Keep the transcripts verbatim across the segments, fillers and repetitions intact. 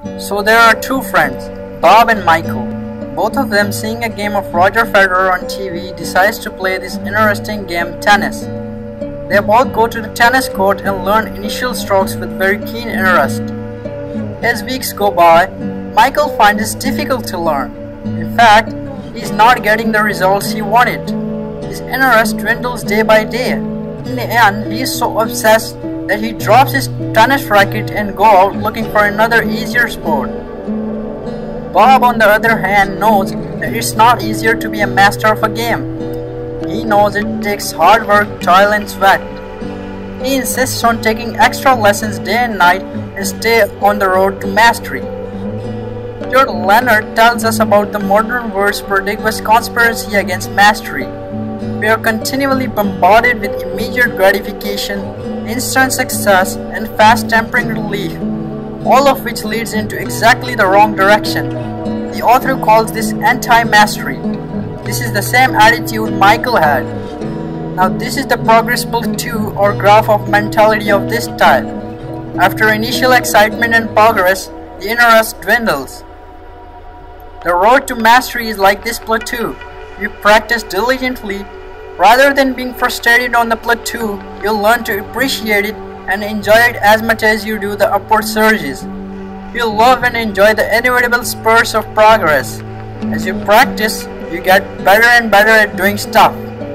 So there are two friends, Bob and Michael. Both of them, seeing a game of Roger Federer on T V, decides to play this interesting game, tennis. They both go to the tennis court and learn initial strokes with very keen interest. As weeks go by, Michael finds it difficult to learn. In fact, he is not getting the results he wanted. His interest dwindles day by day. In the end, he is so obsessed that he drops his tennis racket and goes out looking for another easier sport. Bob, on the other hand, knows that it's not easier to be a master of a game. He knows it takes hard work, toil and sweat. He insists on taking extra lessons day and night and stay on the road to mastery. Leonard tells us about the modern world's prodigious conspiracy against mastery. We are continually bombarded with immediate gratification, instant success, and fast tempering relief, all of which leads into exactly the wrong direction. The author calls this anti-mastery. This is the same attitude Michael had. Now this is the progress plateau or graph of mentality of this type. After initial excitement and progress, the interest dwindles. The road to mastery is like this plateau. You practice diligently. Rather than being frustrated on the plateau, you'll learn to appreciate it and enjoy it as much as you do the upward surges. You'll love and enjoy the inevitable spurs of progress. As you practice, you get better and better at doing stuff.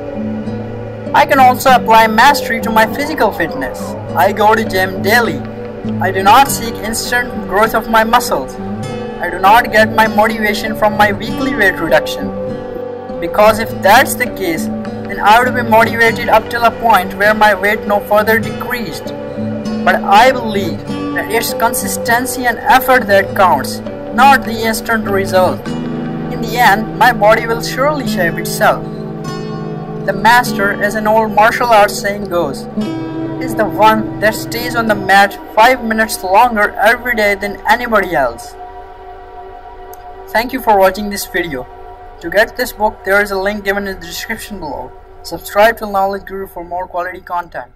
I can also apply mastery to my physical fitness. I go to gym daily. I do not seek instant growth of my muscles. I do not get my motivation from my weekly weight reduction. Because if that's the case, then I would be motivated up till a point where my weight no further decreased. But I believe that it's consistency and effort that counts, not the instant result. In the end, my body will surely shape itself. The master, as an old martial arts saying goes, is the one that stays on the mat five minutes longer every day than anybody else. Thank you for watching this video. To get this book, there is a link given in the description below. Subscribe to Knowledge Guru for more quality content.